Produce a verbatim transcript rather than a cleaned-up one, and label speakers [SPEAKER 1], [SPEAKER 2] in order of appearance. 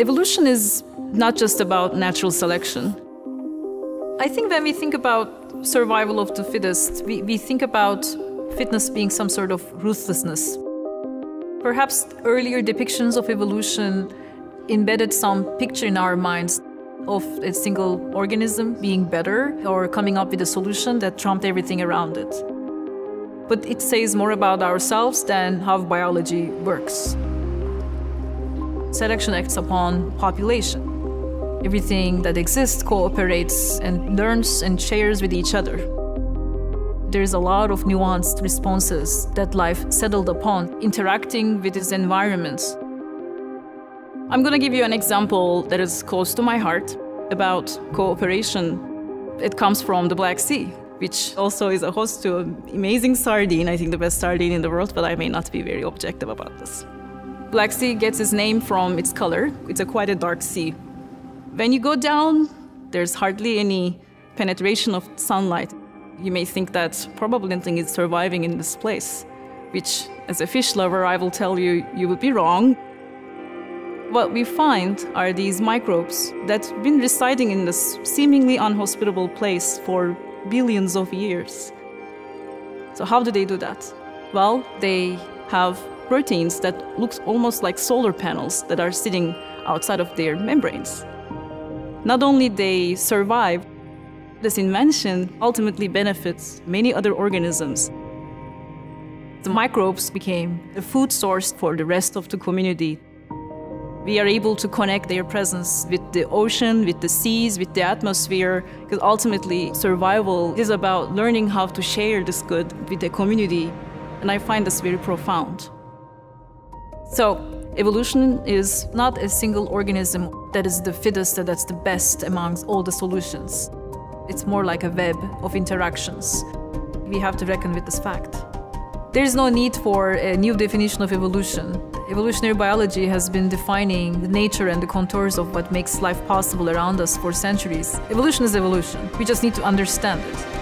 [SPEAKER 1] Evolution is not just about natural selection. I think when we think about survival of the fittest, we, we think about fitness being some sort of ruthlessness. Perhaps earlier depictions of evolution embedded some picture in our minds of a single organism being better or coming up with a solution that trumped everything around it. But it says more about ourselves than how biology works. Selection acts upon population. Everything that exists cooperates and learns and shares with each other. There's a lot of nuanced responses that life settled upon, interacting with its environment. I'm going to give you an example that is close to my heart about cooperation. It comes from the Black Sea, which also is a host to an amazing sardine, I think the best sardine in the world, but I may not be very objective about this. Black Sea gets its name from its color. It's a quite a dark sea. When you go down, there's hardly any penetration of sunlight. You may think that probably nothing is surviving in this place, which, as a fish lover, I will tell you, you would be wrong. What we find are these microbes that have been residing in this seemingly unhospitable place for billions of years. So how do they do that? Well, they have proteins that look almost like solar panels that are sitting outside of their membranes. Not only they survive, this invention ultimately benefits many other organisms. The microbes became a food source for the rest of the community. We are able to connect their presence with the ocean, with the seas, with the atmosphere, because ultimately survival is about learning how to share this good with the community, and I find this very profound. So, evolution is not a single organism that is the fittest, that's the best amongst all the solutions. It's more like a web of interactions. We have to reckon with this fact. There is no need for a new definition of evolution. Evolutionary biology has been defining the nature and the contours of what makes life possible around us for centuries. Evolution is evolution. We just need to understand it.